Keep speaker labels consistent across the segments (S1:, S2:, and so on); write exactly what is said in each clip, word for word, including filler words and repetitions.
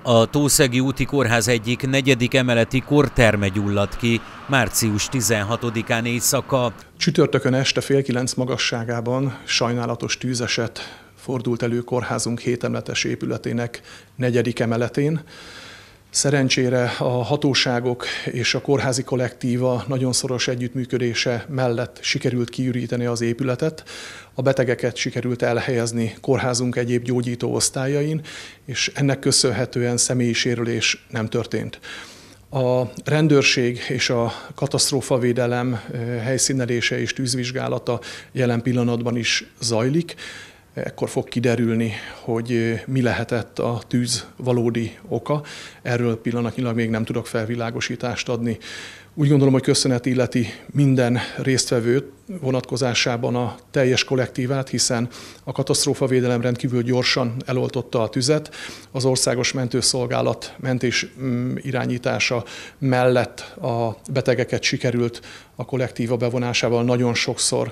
S1: A Tószegi úti kórház egyik negyedik emeleti korterme gyulladt ki március tizenhatodikán éjszaka.
S2: Csütörtökön este fél kilenc magasságában sajnálatos tűzeset fordult elő kórházunk hétemeletes épületének negyedik emeletén. Szerencsére a hatóságok és a kórházi kollektíva nagyon szoros együttműködése mellett sikerült kiüríteni az épületet, a betegeket sikerült elhelyezni kórházunk egyéb gyógyító osztályain, és ennek köszönhetően személyi sérülés nem történt. A rendőrség és a katasztrófavédelem helyszínelése és tűzvizsgálata jelen pillanatban is zajlik. Ekkor fog kiderülni, hogy mi lehetett a tűz valódi oka. Erről pillanatnyilag még nem tudok felvilágosítást adni. Úgy gondolom, hogy köszönet illeti minden résztvevőt vonatkozásában a teljes kollektívát, hiszen a katasztrófavédelem rendkívül gyorsan eloltotta a tüzet. Az Országos Mentőszolgálat mentés irányítása mellett a betegeket sikerült a kollektíva bevonásával nagyon sokszor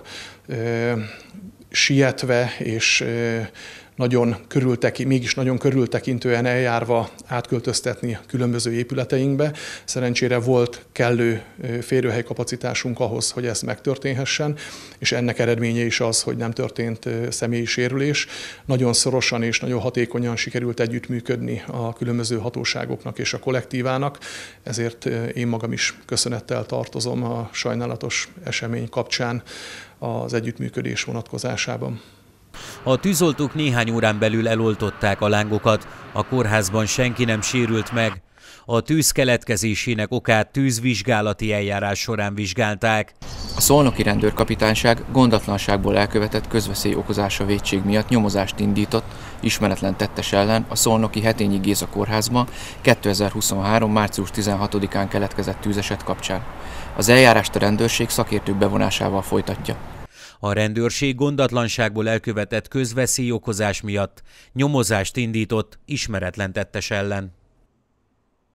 S2: sietve és nagyon körülteki, mégis nagyon körültekintően eljárva átköltöztetni a különböző épületeinkbe. Szerencsére volt kellő férőhelykapacitásunk ahhoz, hogy ez megtörténhessen, és ennek eredménye is az, hogy nem történt személyi sérülés. Nagyon szorosan és nagyon hatékonyan sikerült együttműködni a különböző hatóságoknak és a kollektívának, ezért én magam is köszönettel tartozom a sajnálatos esemény kapcsán az együttműködés vonatkozásában.
S1: A tűzoltók néhány órán belül eloltották a lángokat, a kórházban senki nem sérült meg. A tűz keletkezésének okát tűzvizsgálati eljárás során vizsgálták.
S3: A szolnoki rendőrkapitányság gondatlanságból elkövetett közveszély okozása vétség miatt nyomozást indított ismeretlen tettes ellen a szolnoki Hetényi Géza kórházban kétezer-huszonhárom. március tizenhatodikán keletkezett tűzeset kapcsán. Az eljárást a rendőrség szakértők bevonásával folytatja.
S1: A rendőrség gondatlanságból elkövetett közveszélyokozás miatt nyomozást indított ismeretlen tettes ellen.